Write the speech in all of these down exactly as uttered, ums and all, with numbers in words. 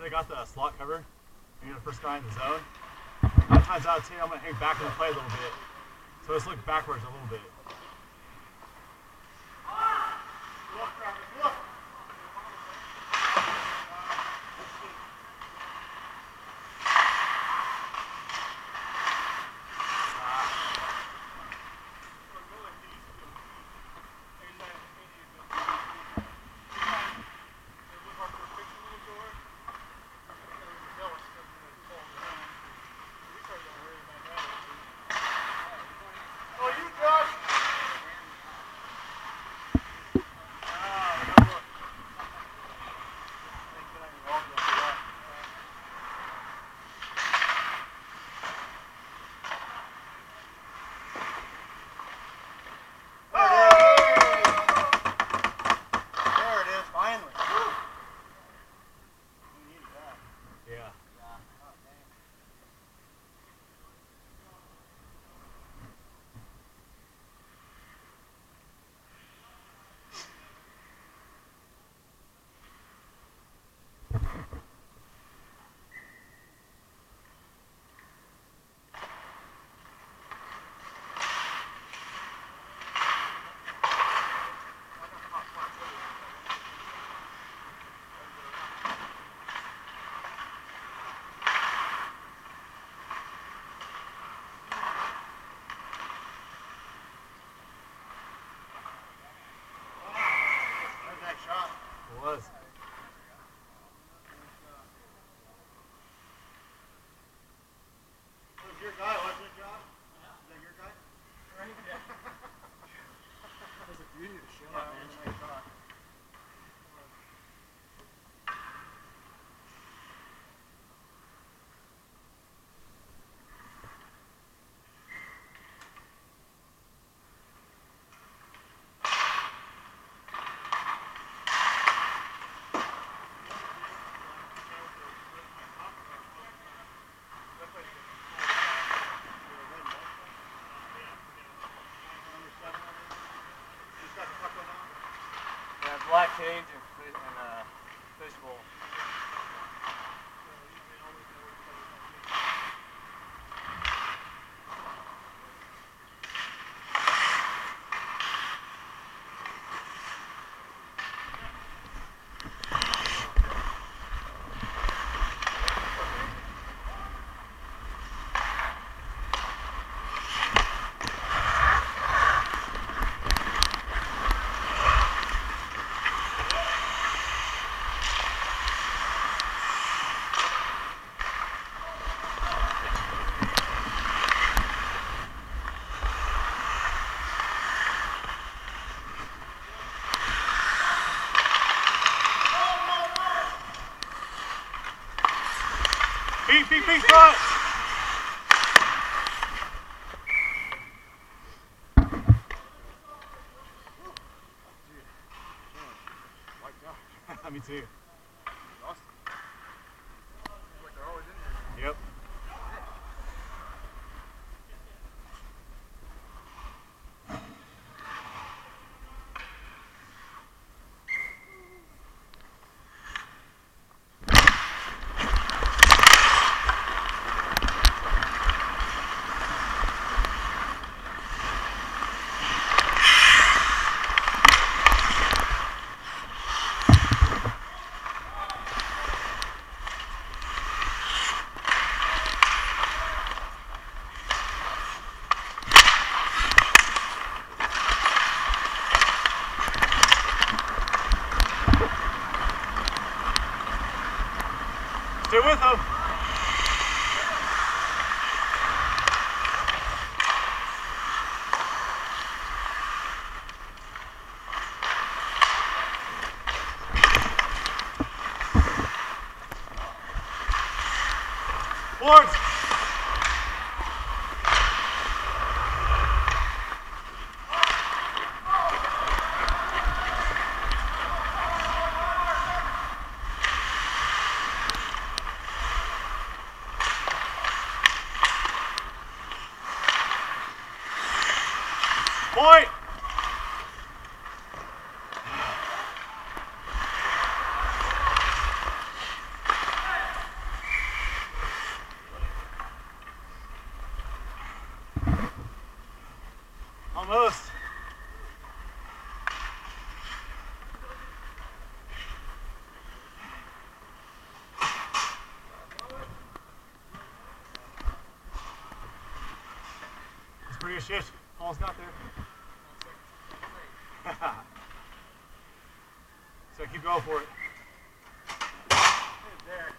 they got the slot cover, and you're the first guy in the zone, nine times out of ten, I'm going to hang back in the play a little bit. So let's look backwards a little bit. Was. That was your guy, wasn't it, John? Yeah. Is that your guy? Right? Yeah. That was a beauty of the shot, yeah, man. Nice shot. Black cage and, and uh, fishbowl. Feet, feet, feet, front! Me too. Yep. Stay with him. Boards. Point! a shift. Almost got there. So keep going for it. There.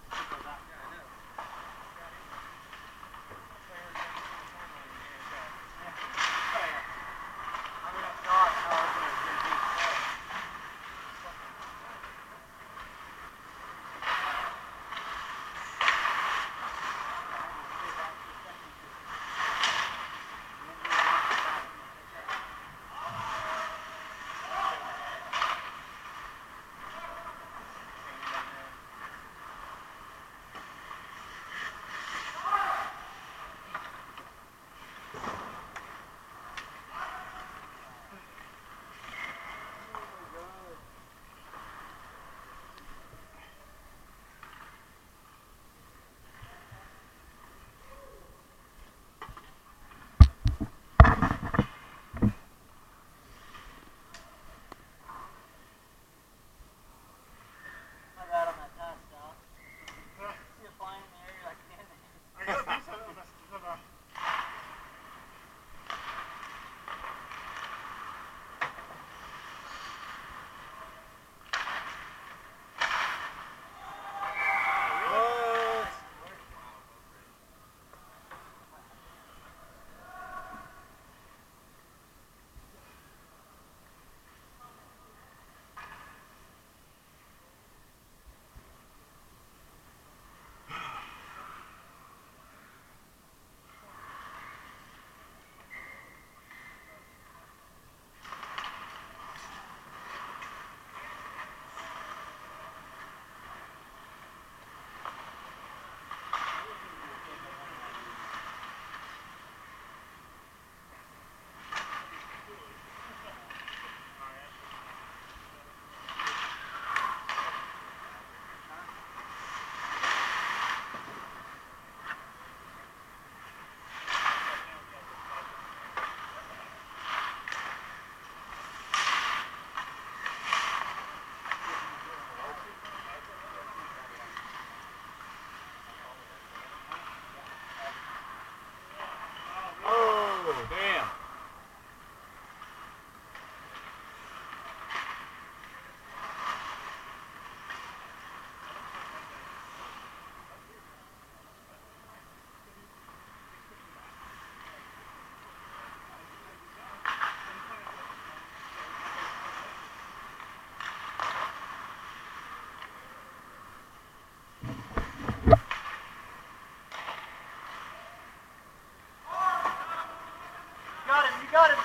Got him.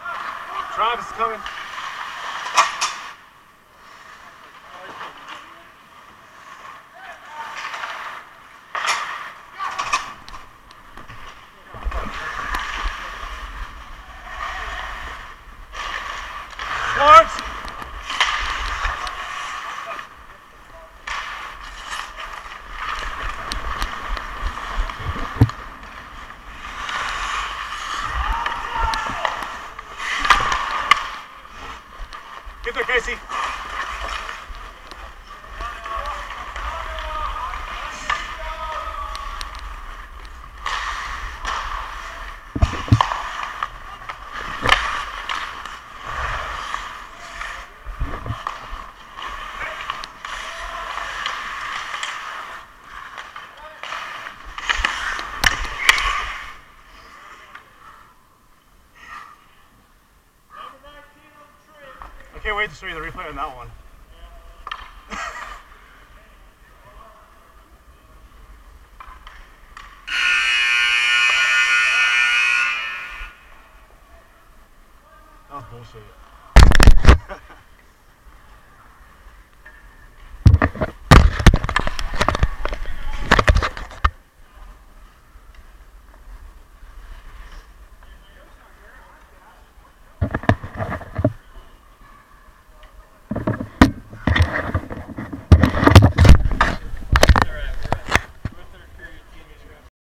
Travis is coming. Lawrence. Get there, Casey. I can't wait to show you the replay on that one. That was bullshit.